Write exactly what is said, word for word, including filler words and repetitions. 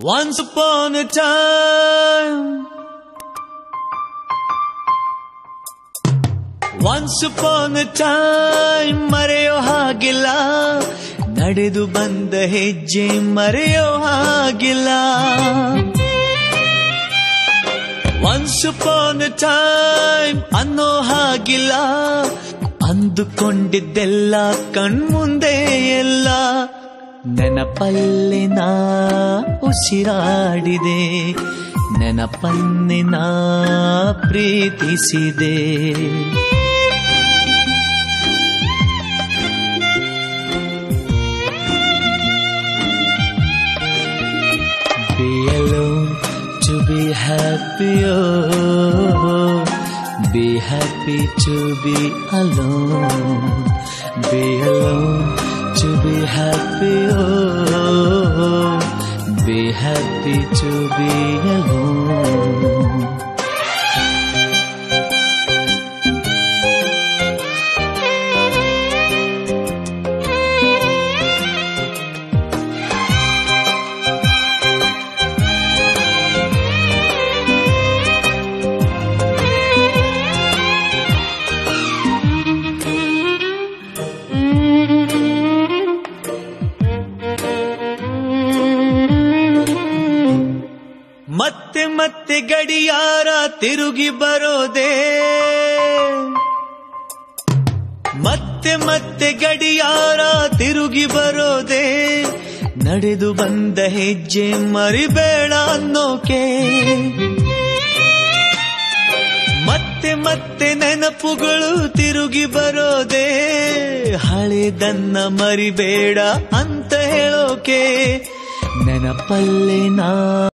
Once upon a time, once upon a time ಮರೆಯೋ ಹಾಗಿಲ್ಲ, ನಡೆದು ಬಂದ ಹೆಜ್ಜೆ ಮರೆಯೋ ಹಾಗಿಲ್ಲ. Once upon a time ಅನ್ನೋ ಹಾಗಿಲ್ಲ, ಅಂದುಕೊಂಡಿದ್ದೆಲ್ಲ ಕಣ್ಮುಂದೆ ಎಲ್ಲ ನೆನಪಲ್ಲಿ ನಾ ಉಸಿರಾಡಿದೆ, ನೆನಪನ್ನೆ ನಾ ಪ್ರೀತಿಸಿದೆ. Be alone to be happy, oh, be happy to be alone. Be alone to be happy, oh, be happy to be alone. ಮತ್ತೆ ಮತ್ತೆ ಗಡಿಯಾರ ತಿರುಗಿ ಬರೋದೇ, ಮತ್ತೆ ಮತ್ತೆ ಗಡಿಯಾರ ತಿರುಗಿ ಬರೋದೇ, ನಡೆದು ಬಂದ ಹೆಜ್ಜೆ ಮರಿಬೇಡ ಅನ್ನೋಕೆ. ಮತ್ತೆ ಮತ್ತೆ ನೆನಪುಗಳು ತಿರುಗಿ ಬರೋದೇ, ಹಳೆದನ್ನ ಮರಿಬೇಡ ಅಂತ ಹೇಳೋಕೆ. ನೆನಪಲ್ಲೇ ನಾ